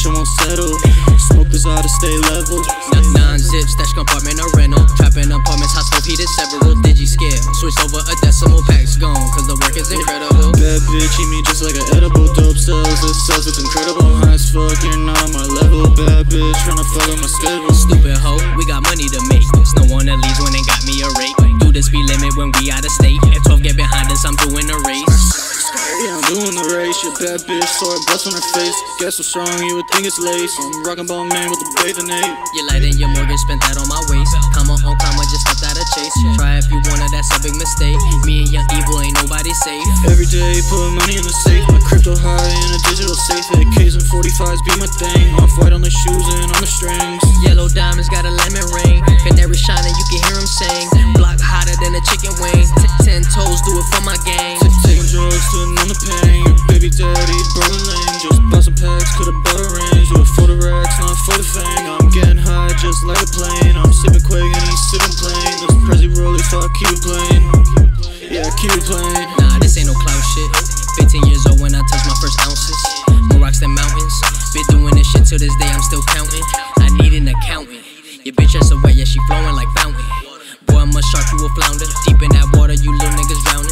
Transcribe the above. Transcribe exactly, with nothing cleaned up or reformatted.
shit won't settle. Smoke this out to stay level. Nine zip, stash compartment or rental. Trapping apartments, hot stove heated several. Digi scale, switch over a decimal, packs gone, cause the work is incredible. Bad bitch, eat me just like an edible. Dope sells, it sells, it's incredible. High as fuck, you're not on my level. Bad bitch, tryna fuck up my schedule. Stupid hoe, we got money to make. It's no one that leaves when they got me a rate. Do the speed limit when we out of state. If twelve get behind us, I'm doing a race. Yeah, I'm doing the race. Your bad bitch saw a bust on her face. Guess what's wrong? You would think it's lace. I'm rockin' ball man with the bathing-ape. You lighten your mortgage, spent that on my waist. Comma on comma, just stepped out of chase. Try if you wanna, that's a big mistake. Me and Young Evil ain't nobody safe. Every day, put money in the safe. My crypto high in a digital safe. A Ks and forty-fives be my thing. Off-white on the shoes and on the strings. Yellow diamonds got a lemon ring. Canary shining, you can hear him sing. Block hotter than a chicken wing. Ten toes, do it for my gang. Taking drugs to numb the pain. Your baby daddy, Berlin. Just bought some packs, could've bought a range. Do it for the racks, not for the fame. I'm getting high just like a plane. I'm sipping Quake and he's sipping plain. This Prezi roller, so I keep it playing. Yeah, I keep it playing. Nah, this ain't no clout shit. Fifteen years old when I touched my first ounces. More rocks than mountains. Been doing this shit till this day, I'm still counting. I need an accountant. Your bitch ass so wet, yeah, she flowing like fountain. Boy, I'm a shark, you a flounder. Deep in that water, you little niggas drowning.